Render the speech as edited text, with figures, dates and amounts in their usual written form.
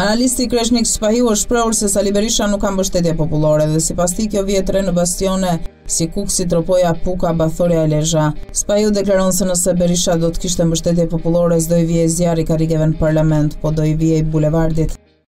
Analisti Kreshnik Spahiu është shprehur se Sali Berisha nuk ka mbështetje popullore dhe sipas tij kjo vjet re në bastione si Kuksi, Tropoja, Puka, Bathorja e Lezhë. Spahiu deklaron se nëse Berisha do të kishte mbështetje popullore s'do i vijej zjarri karrigeve në parlament, po do i vijej bulevardit.